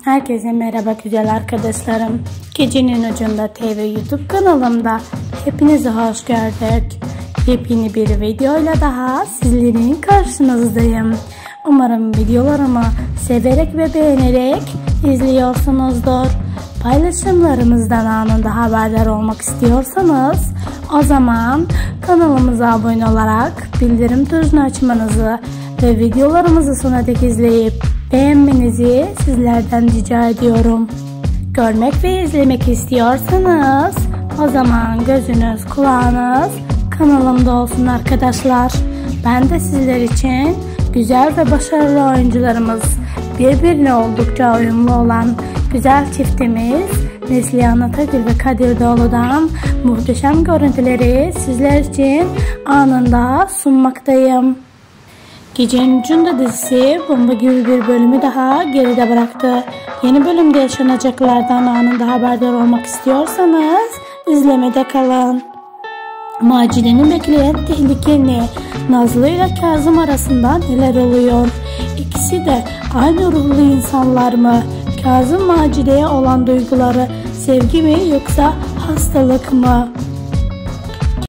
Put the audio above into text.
Herkese merhaba güzel arkadaşlarım. Gecenin Ucunda TV YouTube kanalımda hepinizi hoş gördük. Yepyeni bir videoyla daha sizlerin karşınızdayım. Umarım videolarımı severek ve beğenerek izliyorsunuzdur. Paylaşımlarımızdan anında haberdar olmak istiyorsanız o zaman kanalımıza abone olarak bildirim tuşunu açmanızı ve videolarımızı sona dek izleyip beğenmenizi sizlerden rica ediyorum. Görmek ve izlemek istiyorsanız o zaman gözünüz kulağınız kanalımda olsun arkadaşlar. Ben de sizler için güzel ve başarılı oyuncularımız, birbirine oldukça uyumlu olan güzel çiftimiz Neslihan Atagül ve Kadir Doğulu'dan muhteşem görüntüleri sizler için anında sunmaktayım. Gecenin Ucunda dizisi bomba gibi bir bölümü daha geride bıraktı. Yeni bölümde yaşanacaklardan anında haberdar olmak istiyorsanız izlemede kalın. Macide'nin bekleyen tehlike ne? Nazlı ile Kazım arasında neler oluyor? İkisi de aynı ruhlu insanlar mı? Kazım Macide'ye olan duyguları sevgi mi yoksa hastalık mı?